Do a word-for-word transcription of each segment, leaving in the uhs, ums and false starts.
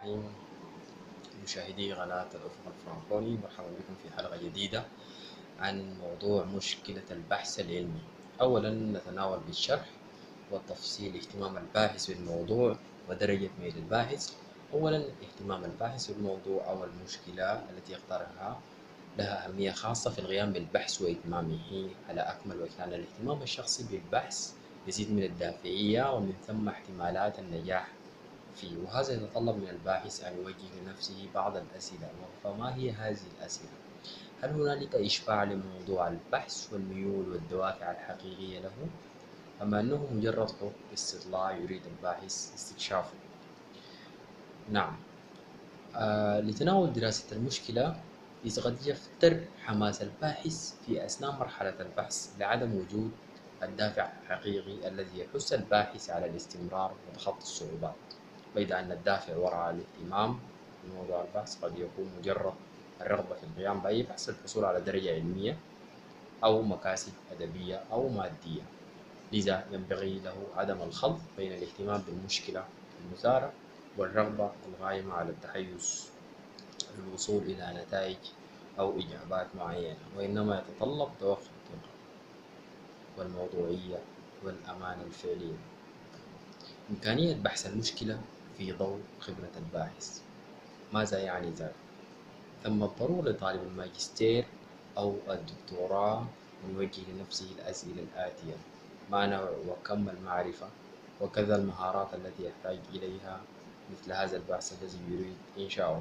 الرحيم. مشاهدي قناة الأفق الفرنكوني، مرحبا بكم في حلقة جديدة عن موضوع مشكلة البحث العلمي. أولا نتناول بالشرح والتفصيل اهتمام الباحث بالموضوع ودرجة ميل الباحث. أولا اهتمام الباحث بالموضوع أو المشكلة التي يختارها لها أهمية خاصة في القيام بالبحث وإتمامه على أكمل وجه، لأن الاهتمام الشخصي بالبحث يزيد من الدافعية ومن ثم احتمالات النجاح فيه، وهذا يتطلب من الباحث أن يوجه لنفسه بعض الأسئلة. فما هي هذه الأسئلة؟ هل هنالك إشباع لموضوع البحث والميول والدوافع الحقيقية له؟ أم أنه مجرد حب استطلاع يريد الباحث استكشافه؟ نعم. آه لتناول دراسة المشكلة، إذ قد يفتر حماس الباحث في أثناء مرحلة البحث لعدم وجود الدافع الحقيقي الذي يحث الباحث على الاستمرار وتخطي الصعوبات، بيد أن الدافع وراء الاهتمام بموضوع البحث قد يكون مجرد الرغبة في القيام بأي بحث للحصول على درجة علمية أو مكاسب أدبية أو مادية. لذا ينبغي له عدم الخلط بين الاهتمام بالمشكلة المثارة والرغبة القائمة على التحيز للوصول إلى نتائج أو إجابات معينة، وإنما يتطلب توافق الدقة والموضوعية والأمانة الفعلية. إمكانية بحث المشكلة في ضوء خبرة الباحث. ماذا يعني ذلك؟ ثم الضرورة لطالب الماجستير أو الدكتوراه أن يوجه لنفسه الأسئلة الآتية: ما نوع وكم المعرفة وكذا المهارات التي يحتاج إليها مثل هذا البحث الذي يريد إنشاؤه؟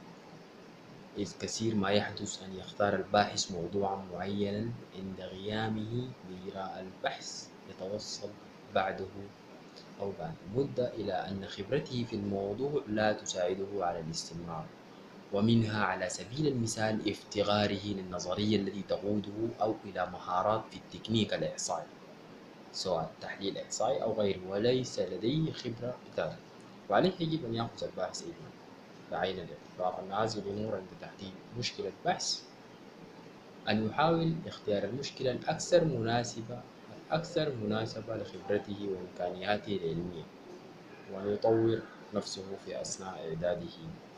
إذ كثير ما يحدث أن يختار الباحث موضوعا معينا عند قيامه بإجراء البحث، يتوصل بعده أو بعد مدة إلى أن خبرته في الموضوع لا تساعده على الاستمرار، ومنها على سبيل المثال افتقاره للنظرية التي تقوده أو إلى مهارات في التكنيك الإحصائي سواء تحليل إحصائي أو غيره، وليس لديه خبرة بذلك. وعليه يجب أن يأخذ الباحث أيضا بعين الاعتبار أن هذه الأمور عند تحديد مشكلة بحث، أن يحاول اختيار المشكلة الأكثر مناسبة الأكثر مناسبة لخبرته وإمكانياته العلمية، وأن يطور نفسه في أثناء إعداده